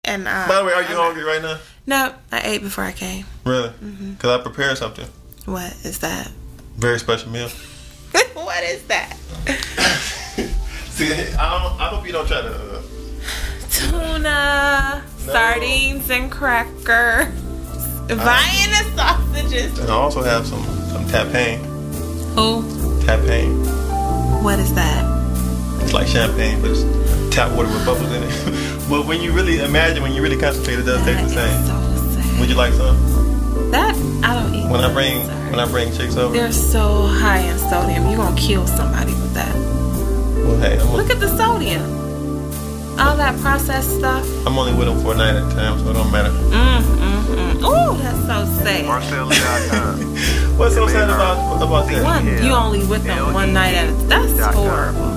And by the way, are you hungry right now? No, I ate before I came. Really? Because I prepared something. What is that? Very special meal. What is that? See, I hope you don't try to... Tuna, sardines, and crackers. Buying the sausages. And I also have some tapane. Who? Tapane. What is that? It's like champagne, but it's tap water with bubbles in it. But when you really imagine, when you really concentrate, it does taste the same. So sad. Would you like some? That I don't eat. When I bring chicks over, they're so high in sodium. You're gonna kill somebody with that. Well, hey, look at the sodium. All that processed stuff. I'm only with them for a night at a time, so it don't matter. Oh, that's so sad. What's so sad about that? You only with them one night at a time. That's horrible.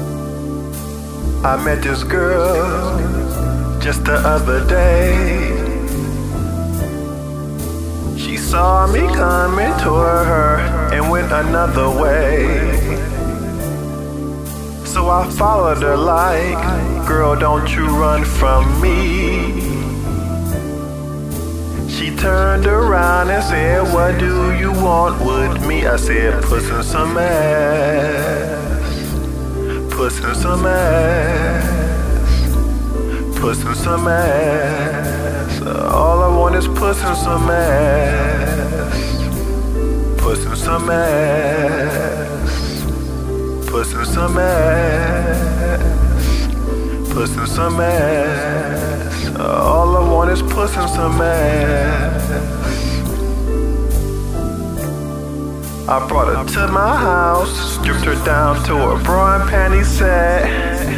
I met this girl just the other day. She saw me coming toward her and went another way. So I followed her like, girl, don't you run from me. She turned around and said, what do you want with me? I said, pussing some ass, pussing some ass, pussing some ass. All I want is pussing some ass, pussing some ass. Pussing some ass, pussing some ass. All I want is pussing some ass. I brought her to my house, stripped her down to her bra and panty set.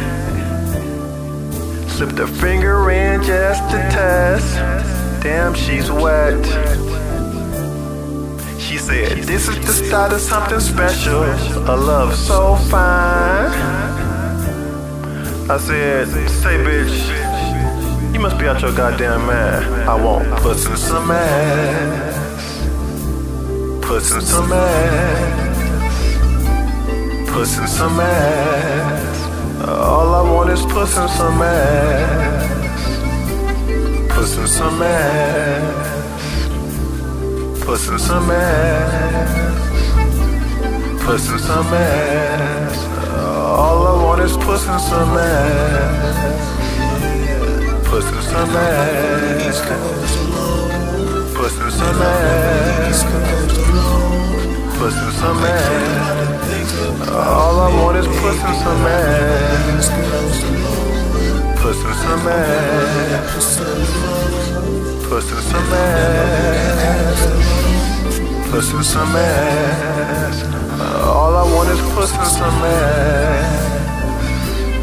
Slipped her finger in just to test. Damn, she's wet. She said, this is the start of something special, a love so fine. I said, say bitch, you must be out your goddamn mind. I want pussing some ass, pussing some ass, pussing some ass. All I want is pussing some ass, pussing some ass. Pussing some ass, pussing some ass. All I want is pussing some ass, pussing some ass, pussing some ass, pussing some ass. All I want is pussing some ass, pussing some ass, pussing some ass. Pussing some ass. All I want is pussing some ass.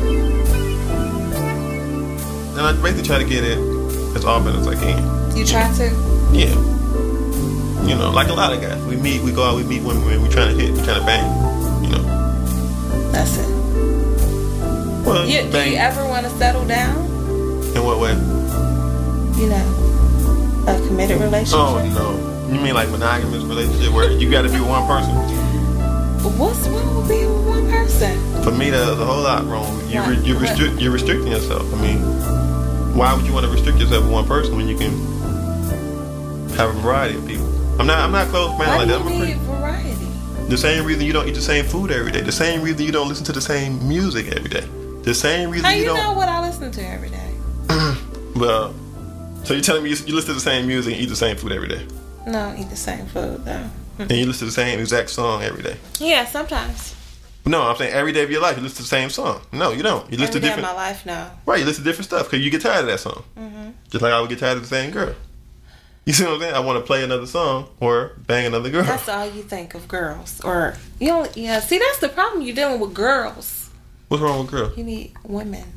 And I basically try to get it as often as I can. You try to? Yeah. You know, like a lot of guys. We go out, we meet women, we trying to hit, we trying to bang. You know. That's it. Well, do you ever want to settle down? In what way? You know, a committed relationship? Oh, no. You mean like monogamous relationship where you got to be with one person? What's wrong with being with one person? For me, there's a whole lot wrong. You're restricting yourself. I mean, why would you want to restrict yourself with one person when you can have a variety of people? I'm not close man like that. Why do you need variety? The same reason you don't eat the same food every day. The same reason you don't listen to the same music every day. The same reason How you don't... know what I listen to every day? Well, so you're telling me you listen to the same music and eat the same food every day? No, I eat the same food though. And you listen to the same exact song every day? Yeah, sometimes. No, I'm saying every day of your life you listen to the same song. No, you don't. You listen to different. Every day of my life, no. Right, you listen to different stuff because you get tired of that song. Just like I would get tired of the same girl. You see what I'm saying? I want to play another song or bang another girl. That's all you think of girls, or you don't. Yeah, see, that's the problem. You're dealing with girls. What's wrong with girls? You need women.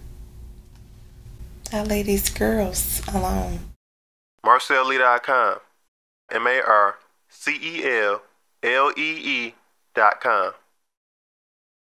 I lay these girls alone. MarcelLee.com. MarcelLee.com.